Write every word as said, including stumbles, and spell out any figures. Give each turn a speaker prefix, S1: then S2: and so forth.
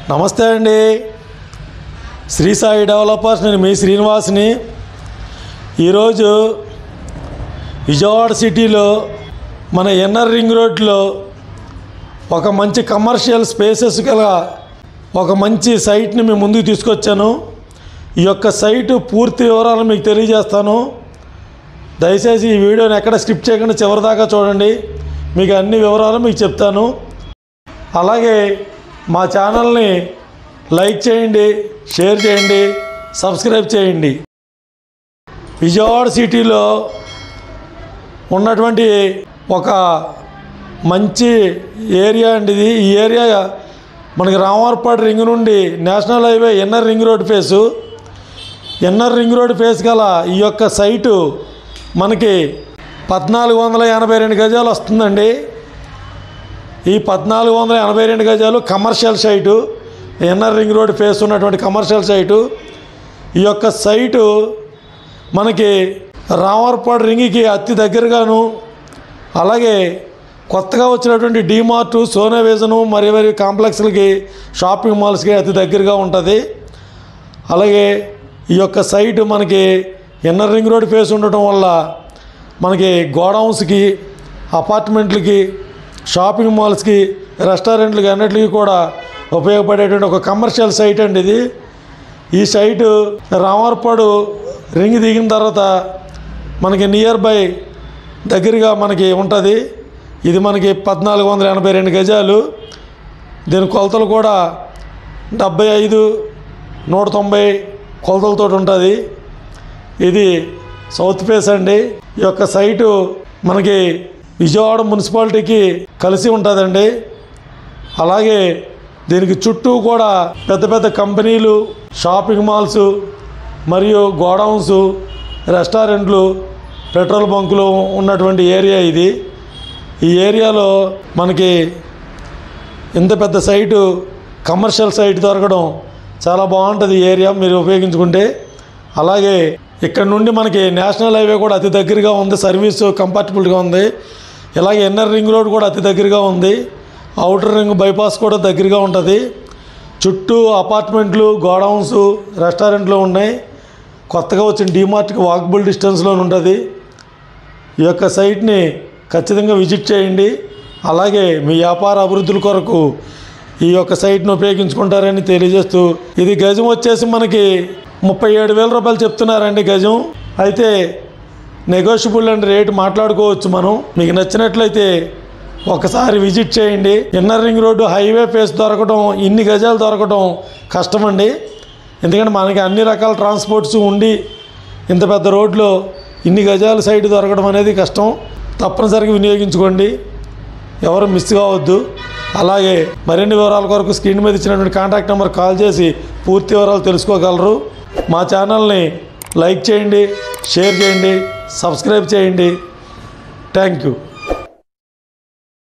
S1: నమస్తే అండి. శ్రీ సాయి డెవలపర్స్, నేను మీ శ్రీనివాస్ని. ఈరోజు విజయవాడ సిటీలో మన ఇన్నర్ రింగ్ రోడ్లో ఒక మంచి కమర్షియల్ స్పేసెస్ గల ఒక మంచి సైట్ని మీ ముందుకు తీసుకొచ్చాను. ఈ యొక్క సైటు పూర్తి వివరాలు మీకు తెలియజేస్తాను. దయచేసి ఈ వీడియోని ఎక్కడ స్కిప్ చేయకుండా చివరిదాకా చూడండి. మీకు అన్ని వివరాలు మీకు చెప్తాను. అలాగే మా ఛానల్ని లైక్ చేయండి, షేర్ చేయండి, సబ్స్క్రైబ్ చేయండి. విజయవాడ సిటీలో ఉన్నటువంటి ఒక మంచి ఏరియా అండి ఇది. ఈ ఏరియా మనకి రామవరపాడు రింగ్ నుండి national highway inner ring road face inner ring road face గల ఈ యొక్క సైటు మనకి పద్నాలుగు వందల ఎనభై రెండు గజాలు వస్తుందండి. ఈ పద్నాలుగు వందల ఎనభై రెండు గజాలు commercial site, inner ring road face ఉన్నటువంటి కమర్షియల్ సైటు. ఈ యొక్క సైటు మనకి రామవరపాడు రింగ్కి అతి దగ్గరగాను, అలాగే కొత్తగా వచ్చినటువంటి డీమార్టు, సోనా విజను, మరి మరి కాంప్లెక్స్లకి, షాపింగ్ మాల్స్కి అతి దగ్గరగా ఉంటుంది. అలాగే ఈ యొక్క సైటు మనకి ఇన్నర్ రింగ్ రోడ్ ఫేస్ ఉండటం వల్ల మనకి గోడౌన్స్కి, అపార్ట్మెంట్లకి, షాపింగ్ మాల్స్కి, రెస్టారెంట్లకి అన్నిటికీ కూడా ఉపయోగపడేటువంటి ఒక కమర్షియల్ సైట్ అండి ఇది. ఈ సైటు రామవరపాడు రింగ్ దిగిన తర్వాత మనకి నియర్ బై దగ్గరగా మనకి ఉంటుంది. ఇది మనకి పద్నాలుగు వందల ఎనభై రెండు గజాలు. దీని కొలతలు కూడా డెబ్బై ఐదు నూట తొంభై కొలతలతో ఉంటుంది. ఇది సౌత్ ఫేస్ అండి. ఈ యొక్క సైటు మనకి విజయవాడ మున్సిపాలిటీకి కలిసి ఉంటుందండి. అలాగే దీనికి చుట్టూ కూడా పెద్ద పెద్ద కంపెనీలు, షాపింగ్ మాల్స్, మరియు గోడౌన్స్, రెస్టారెంట్లు, పెట్రోల్ బంకులు ఉన్నటువంటి ఏరియా ఇది. ఈ ఏరియాలో మనకి ఇంత పెద్ద సైటు, కమర్షియల్ సైట్ దొరకడం చాలా బాగుంటుంది ఈ ఏరియా మీరు ఉపయోగించుకుంటే. అలాగే ఇక్కడ నుండి మనకి నేషనల్ హైవే కూడా అతి దగ్గరగా ఉంది, సర్వీస్ కంఫర్టబుల్గా ఉంది. ఇలాగే ఇన్నర్ రింగ్ రోడ్ కూడా అతి దగ్గరగా ఉంది, అవుటర్ రింగ్ బైపాస్ కూడా దగ్గరగా ఉంటుంది. చుట్టూ అపార్ట్మెంట్లు, గోడౌన్స్, రెస్టారెంట్లు ఉన్నాయి. కొత్తగా వచ్చిన డీమార్ట్కి వాకబుల్ డిస్టెన్స్లో ఉంటుంది. ఈ యొక్క సైట్ని ఖచ్చితంగా విజిట్ చేయండి. అలాగే మీ వ్యాపార అభివృద్ధుల కొరకు ఈ యొక్క సైట్ను ఉపయోగించుకుంటారని తెలియజేస్తూ, ఇది గజం వచ్చేసి మనకి ముప్పై ఏడు వేల రూపాయలు చెప్తున్నారండి గజం. అయితే నెగోషియబుల్ అండ్ రేటు మాట్లాడుకోవచ్చు మనం. మీకు నచ్చినట్లయితే ఒకసారి విజిట్ చేయండి. Inner ring road highway face దొరకడం, ఇన్ని గజాలు దొరకడం కష్టమండి. ఎందుకంటే మనకి అన్ని రకాల ట్రాన్స్పోర్ట్స్ ఉండి ఇంత పెద్ద రోడ్లో ఇన్ని గజాల సైట్ దొరకడం అనేది కష్టం. తప్పనిసరిగా వినియోగించుకోండి, ఎవరు మిస్ కావద్దు. అలాగే మరిన్ని వివరాల కొరకు స్క్రీన్ మీద ఇచ్చినటువంటి కాంటాక్ట్ నెంబర్ కాల్ చేసి పూర్తి వివరాలు తెలుసుకోగలరు. మా ఛానల్ని లైక్ చేయండి, షేర్ చేయండి, సబ్స్క్రైబ్ చేయండి. Thank you.